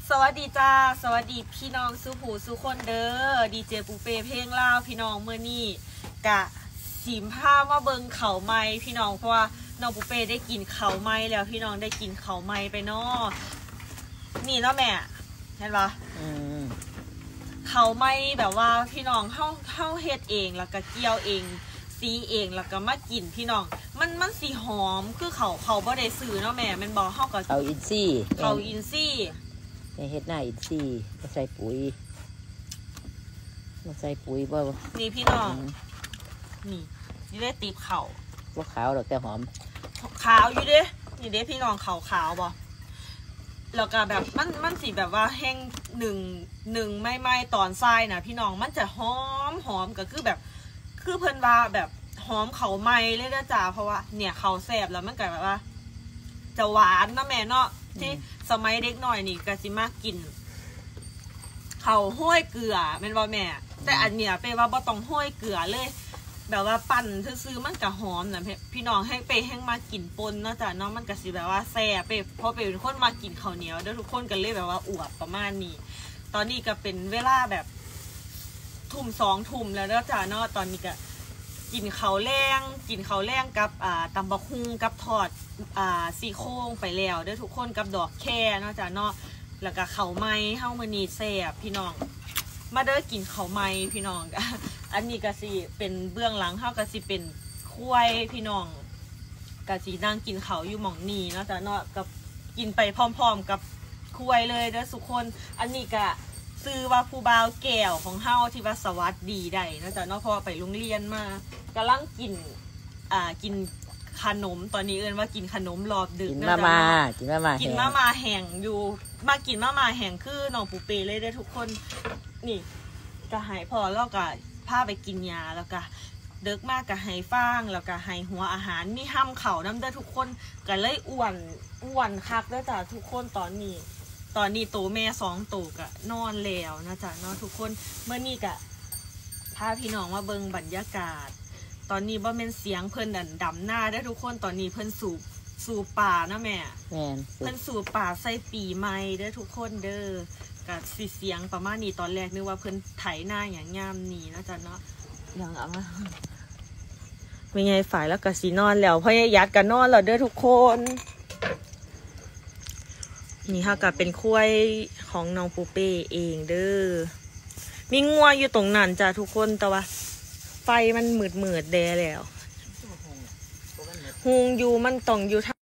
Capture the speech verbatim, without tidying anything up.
สวัสดีจ้าสวัสดีพี่น้องสุผูสุคนเด้อดีเจปูเป้เพลงลาวพี่น้องเมื่อนี้กะสีมผ้าว่าเบิงเขาไม้พี่น้องเพราะว่าน้องปูเป้ได้กินเขาไม้แล้วพี่น้องได้กินเขาไม้ไปเนาะนี่เนาะแม่เห็นปะเขาไม้แบบว่าพี่น้องเข้าเข้าเฮ็ดเองแล้วก็เกี่ยวเองซีเองแล้วก็มากินพี่น้องมันมันสีหอมคือเขาเขาบ่ได้ซื้อเนาะแม่มันบอกเข้ากับเขาอินซี่เขาอินซี่เฮ็ดหน้าอินซี่มาใส่ปุ๋ยมาใส่ปุ๋ยบ่นี่พี่น้องนี่นี่ได้ตีบเข่าว่าขาวหรอกแต่หอมขาวอยู่เด้นี่เด้พี่น้องขาวขาวบ่แล้วก็แบบมันมันสีแบบว่าแห้งหนึ่งหนึ่งไม่ไม่ตอนทรายนะพี่น้องมันจะหอมหอมก็คือแบบคือเพิ่นว่าแบบหอมเขาไม้เลยนะจ๊ะเพราะว่าเนี่ยเขาแสบแล้วมันก็แบบว่าจะหวานนะแม่เนาะที่สมัยเด็กหน่อยนี่ก็สิมากกินเขาห้อยเกลือเป็นว่าแม่แต่อันเนี้ยเป็นว่าบ่ต้องห้อยเกลือเลยแบบว่าปั่นซื้อมันก็หอมนะพี่น้องให้ไปแห้งมากินปนเนาะจ้ะเนาะมันก็สิแบบว่าแซ่บไปเพราะเป็นคนมากินข้าวเหนียวแล้วทุกคนกันเลยแบบว่าอวบประมาณนี้ตอนนี้ก็เป็นเวลาแบบทุ่มสองทุ่มแล้วเนาะจ้ะเนาะตอนนี้ก็กินข้าวแรงกินข้าวแรงกับอ่าตำบักหุ่งกับทอดอ่าซี่โครงไปแล้วเด้อทุกคนกับดอกแค่เนาะจ้ะเนาะแล้วก็ข้าวไม้เฮามื้อนี้แซ่บพี่น้องมาเด้อกินข้าวไม้พี่น้องอันนี้ก็สิเป็นเบื้องหลังเฮาก็สิเป็นคุ้ยพี่น้องก็สินั่งกินข้าวอยู่หม่องนี้เนาะจ้ะเนาะกับกินไปพร้อมๆกับคุ้ยเลยเด้อทุกคนอันนี้ก็ซื้อว่าผู้บ่าวแก้วของเฮาที่ว่าสวัสดีได้นะจ๊ะเนาะเพราะว่าไปโรงเรียนมากำลังกินอ่ากินขนมตอนนี้เอิ้นว่ากินขนมรอบดึกนะจ๊ะมากินมามากินมามาแห้งอยู่มากินมามาแห้งคือน้องปูเป้เลยได้ทุกคนนี่ก็หายพอแล้วก็พาไปกินยาแล้วก็เด็กมากก็หายฟางแล้วก็หายหัวอาหารมีห้ำเข่าน้ำได้ทุกคนก็เลยอ้วนอ้วนคักได้จ้ะทุกคนตอนนี้ตอนนี้โตแม่สองโตกะนอนแล้วนะจ๊ะเนาะทุกคนเมื่อนี้กะพาพี่น้องมาเบิ่งบรรยากาศตอนนี้บ่เป็นเสียงเพิ่นดันดำหน้าได้ทุกคนตอนนี้เพิ่นสูบสูบป่านะแม่เพิ่นสูบป่าใส่ปีใหม่เด้อทุกคนเด้อกะสิเสียงประมาณนี้ตอนแรกนึกว่าเพิ่นไถหน้าอย่างงามนี่นะจ๊ะเนาะอย่างเอามาไม่ไงฝ่ายแล้วก็สินอนแล้วพ่อยัดกันนอนแล้วเด้อทุกคนนี่ค่ะก็เป็นคุ้ยของน้องปูเป้เองเด้อมีงัวอยู่ตรงนั้นจ้ะทุกคนแต่ว่าไฟมันมืดมืดแดแล้วหุงอยู่มันต้องอยู่